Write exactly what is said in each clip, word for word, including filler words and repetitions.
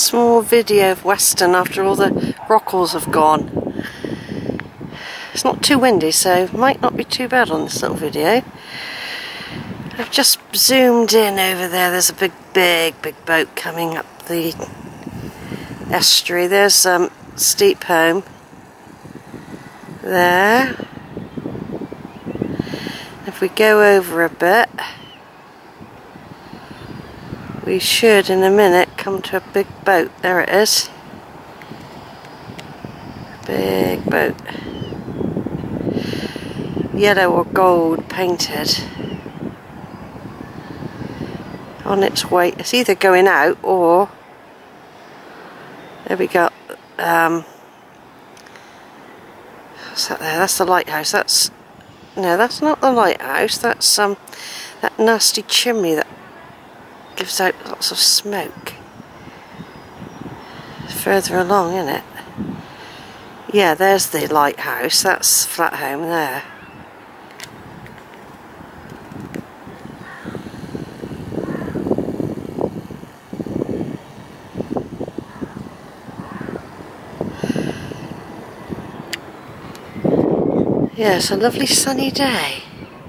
small video of Weston after all the rockals have gone. It's not too windy, so it might not be too bad on this little video. I've just zoomed in over there. There's a big, big, big boat coming up the estuary. There's um, Steep Home there. If we go over a bit, we should in a minute come to a big boat. There it is. Big boat. Yellow or gold painted. On its way. It's either going out or... There we go. Um, what's that there? That's the lighthouse. That's... No, that's not the lighthouse. That's um, that nasty chimney that gives out lots of smoke. It's further along, isn't it? Yeah, there's the lighthouse. That's Flat Home there. Yeah, it's a lovely sunny day.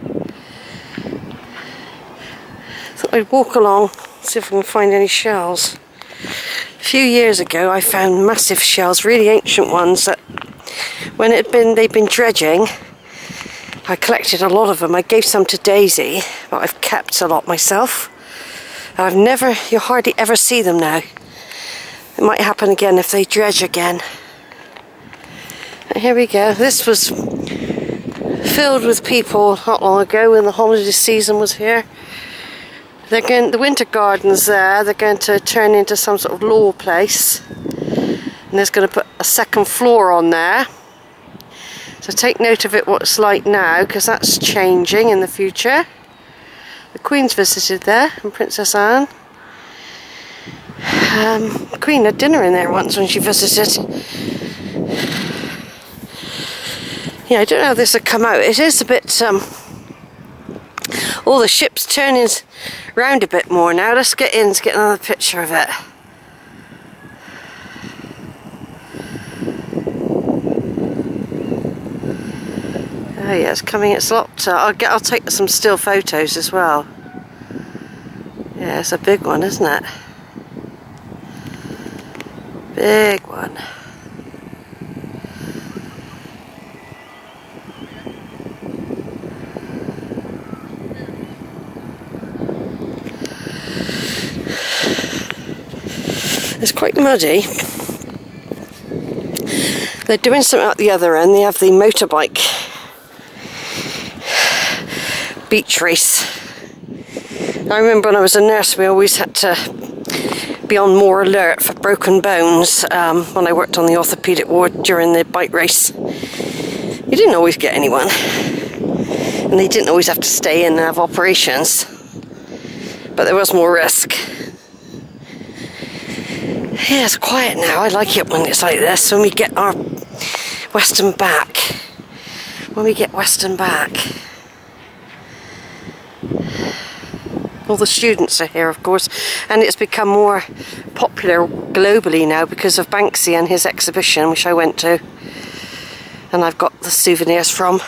Thought I'd walk along, see if I can find any shells. A few years ago I found massive shells, really ancient ones that when it had been they'd been dredging, I collected a lot of them. I gave some to Daisy, but I've kept a lot myself. I've never, you hardly ever see them now. It might happen again if they dredge again. And here we go. This was filled with people not long ago when the holiday season was here. They're going, the winter garden's there, they're going to turn into some sort of law place. And there's going to put a second floor on there. So take note of it what it's like now, because that's changing in the future. The Queen's visited there, and Princess Anne. Um, the Queen had dinner in there once when she visited. Yeah, I don't know how this will come out. It is a bit, um, all the ship's turning round a bit more now. Let's get in to get another picture of it. Oh yeah, it's coming, it's locked. Uh, I'll get, I'll take some still photos as well. Yeah, it's a big one, isn't it? Big one. It's quite muddy. They're doing something at the other end. They have the motorbike beach race. I remember when I was a nurse we always had to be on more alert for broken bones um, when I worked on the orthopaedic ward during the bike race. You didn't always get anyone. And they didn't always have to stay in and have operations. But there was more risk. Yeah, it's quiet now. I like it when it's like this, when we get our Weston Back. When we get Weston Back. All the students are here, of course, and it's become more popular globally now because of Banksy and his exhibition, which I went to. And I've got the souvenirs from.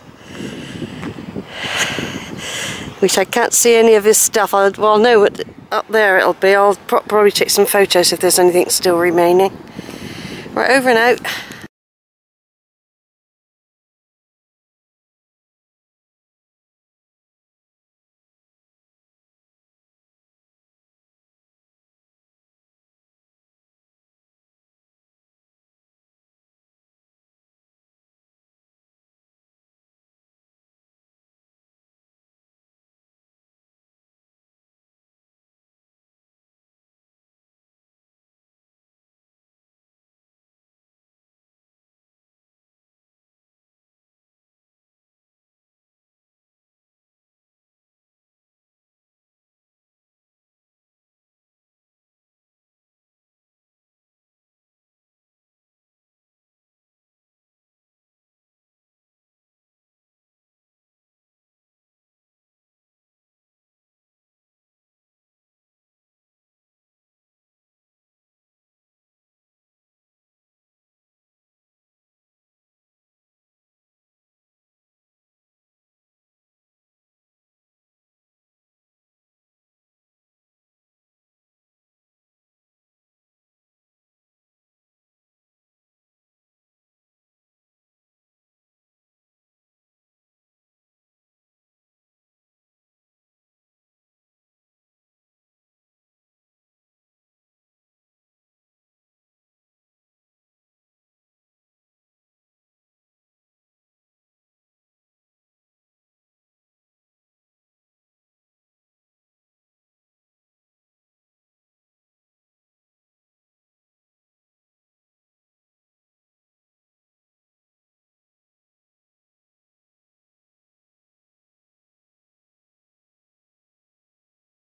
Which I can't see any of his stuff. I'll, well, no, it, up there it'll be. I'll pro probably take some photos if there's anything still remaining. Right, over and out.